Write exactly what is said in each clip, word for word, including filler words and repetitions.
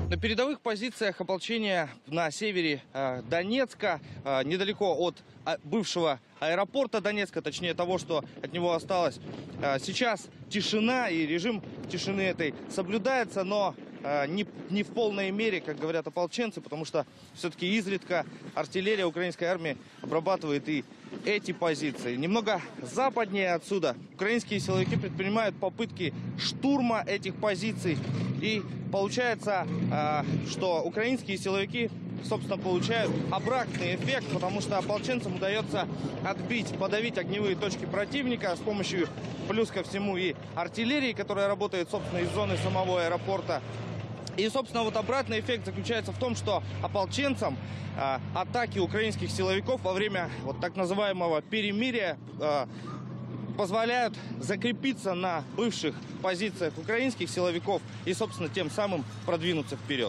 На передовых позициях ополчения на севере э, Донецка, э, недалеко от э, бывшего аэропорта Донецка, точнее того, что от него осталось. Э, сейчас тишина, и режим тишины этой соблюдается, но э, не, не в полной мере, как говорят ополченцы, потому что все-таки изредка артиллерия украинской армии обрабатывает и эти позиции. Немного западнее отсюда украинские силовики предпринимают попытки штурма этих позиций. И получается, что украинские силовики, собственно, получают обратный эффект, потому что ополченцам удается отбить, подавить огневые точки противника с помощью, плюс ко всему, и артиллерии, которая работает, собственно, из зоны самого аэропорта. И, собственно, вот обратный эффект заключается в том, что ополченцам э, атаки украинских силовиков во время вот так называемого перемирия э, позволяют закрепиться на бывших позициях украинских силовиков и, собственно, тем самым продвинуться вперед.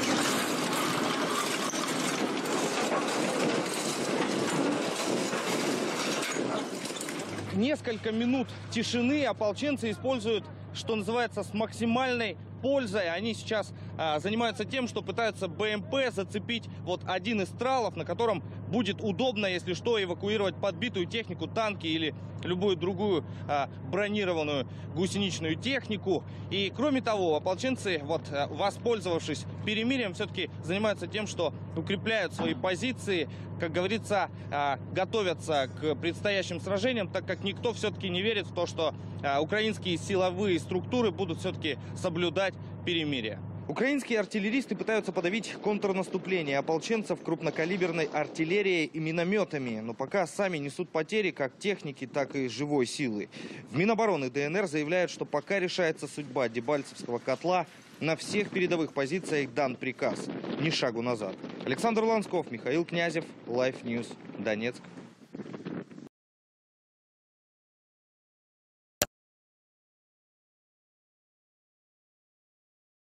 Несколько минут тишины ополченцы используют, что называется, с максимальной пользой. Они сейчас а, занимаются тем, что пытаются БМП зацепить вот один из тралов, на котором будет удобно, если что, эвакуировать подбитую технику, танки или любую другую а, бронированную гусеничную технику. И кроме того, ополченцы, вот, а, воспользовавшись перемирием, все-таки занимаются тем, что укрепляют свои позиции, как говорится, а, готовятся к предстоящим сражениям, так как никто все-таки не верит в то, что а, украинские силовые структуры будут все-таки соблюдать перемирие. Украинские артиллеристы пытаются подавить контрнаступление ополченцев крупнокалиберной артиллерией и минометами, но пока сами несут потери как техники, так и живой силы. В Минобороны ДНР заявляют, что пока решается судьба Дебальцевского котла, на всех передовых позициях дан приказ: ни шагу назад. Александр Лансков, Михаил Князев, Лайф Ньюс, Донецк.